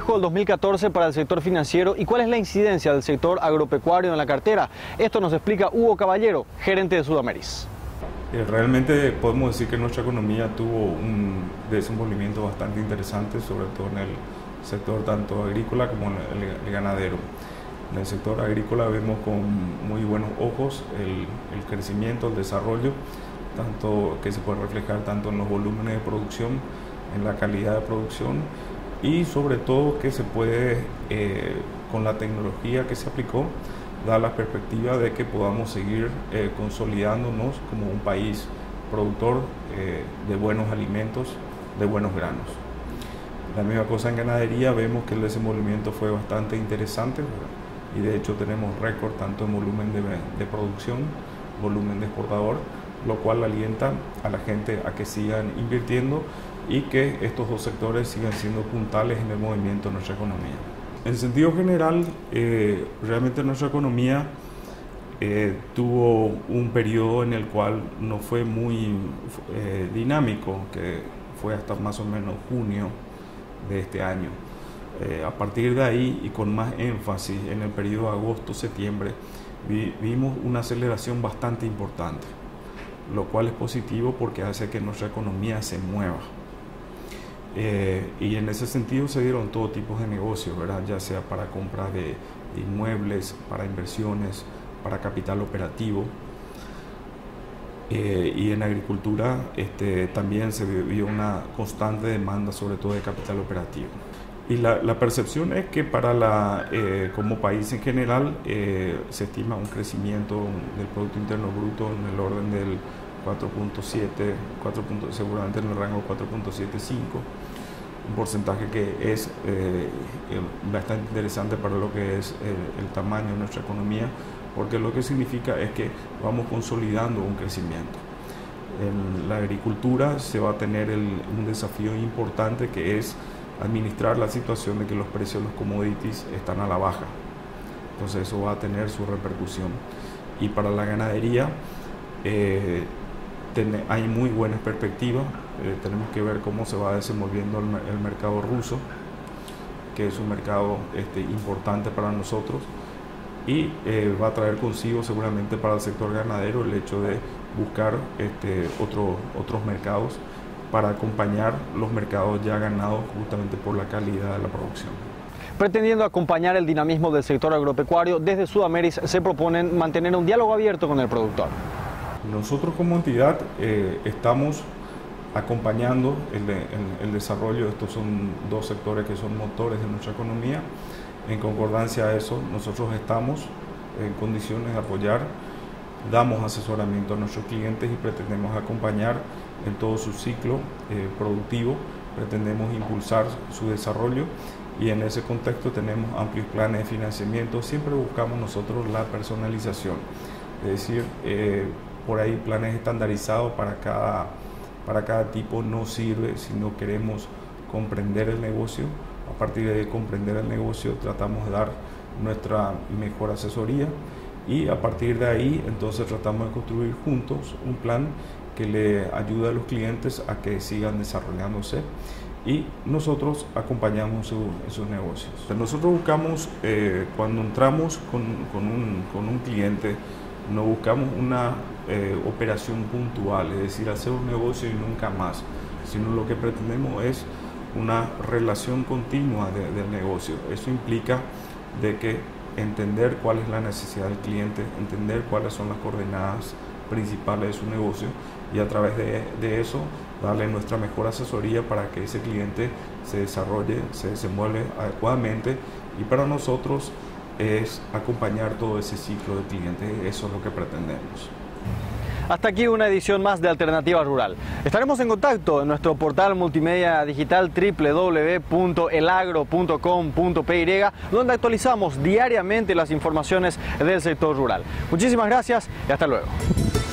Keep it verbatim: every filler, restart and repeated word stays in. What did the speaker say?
dejó el dos mil catorce para el sector financiero y cuál es la incidencia del sector agropecuario en la cartera? Esto nos explica Hugo Caballero, gerente de Sudameris. Realmente podemos decir que nuestra economía tuvo un desenvolvimiento bastante interesante, sobre todo en el sector tanto agrícola como en el, el ganadero. En el sector agrícola vemos con muy buenos ojos el, el crecimiento, el desarrollo, tanto que se puede reflejar tanto en los volúmenes de producción, en la calidad de producción y sobre todo que se puede, eh, con la tecnología que se aplicó, dar la perspectiva de que podamos seguir eh, consolidándonos como un país productor eh, de buenos alimentos, de buenos granos. La misma cosa en ganadería, vemos que el desenvolvimiento fue bastante interesante, ¿verdad? Y de hecho tenemos récord tanto en volumen de, de producción, volumen de exportador, lo cual alienta a la gente a que sigan invirtiendo y que estos dos sectores sigan siendo puntales en el movimiento de nuestra economía. En sentido general, eh, realmente nuestra economía eh, tuvo un periodo en el cual no fue muy eh, dinámico, que fue hasta más o menos junio de este año. Eh, a partir de ahí y con más énfasis en el periodo agosto-septiembre, vi, vimos una aceleración bastante importante, lo cual es positivo porque hace que nuestra economía se mueva. Eh, y en ese sentido se dieron todo tipo de negocios, ¿verdad? Ya sea para compra de, de inmuebles, para inversiones, para capital operativo. Eh, y en agricultura este, también se vio una constante demanda, sobre todo de capital operativo. Y la, la percepción es que para la, eh, como país en general eh, se estima un crecimiento del Producto Interno Bruto en el orden del cuatro punto siete, cuatro, seguramente en el rango cuatro punto setenta y cinco, un porcentaje que es eh, bastante interesante para lo que es el, el tamaño de nuestra economía, porque lo que significa es que vamos consolidando un crecimiento. En la agricultura se va a tener el, un desafío importante, que es administrar la situación de que los precios de los commodities están a la baja. Entonces eso va a tener su repercusión. Y para la ganadería eh, ten, hay muy buenas perspectivas. Eh, tenemos que ver cómo se va desenvolviendo el, el mercado ruso, que es un mercado este, importante para nosotros, y eh, va a traer consigo seguramente para el sector ganadero el hecho de buscar este, otro, otros mercados para acompañar los mercados ya ganados justamente por la calidad de la producción. Pretendiendo acompañar el dinamismo del sector agropecuario, desde Sudameris se proponen mantener un diálogo abierto con el productor. Nosotros como entidad eh, estamos acompañando el, el, el desarrollo. Estos son dos sectores que son motores de nuestra economía. En concordancia a eso, nosotros estamos en condiciones de apoyar, damos asesoramiento a nuestros clientes y pretendemos acompañar en todo su ciclo eh, productivo, pretendemos impulsar su desarrollo y en ese contexto tenemos amplios planes de financiamiento. Siempre buscamos nosotros la personalización, es decir, eh, por ahí planes estandarizados para cada, para cada tipo no sirve si no queremos comprender el negocio. A partir de comprender el negocio tratamos de dar nuestra mejor asesoría y a partir de ahí entonces tratamos de construir juntos un plan que le ayude a los clientes a que sigan desarrollándose y nosotros acompañamos su, en sus negocios. Nosotros buscamos, eh, cuando entramos con, con, un, con un cliente, no buscamos una eh, operación puntual, es decir, hacer un negocio y nunca más, sino lo que pretendemos es una relación continua de, del negocio. Eso implica de que entender cuál es la necesidad del cliente, entender cuáles son las coordenadas principales de su negocio y a través de, de eso darle nuestra mejor asesoría para que ese cliente se desarrolle, se desenvuelve adecuadamente y para nosotros es acompañar todo ese ciclo del cliente. Eso es lo que pretendemos. Hasta aquí una edición más de Alternativa Rural. Estaremos en contacto en nuestro portal multimedia digital w w w punto elagro punto com punto p y, donde actualizamos diariamente las informaciones del sector rural. Muchísimas gracias y hasta luego.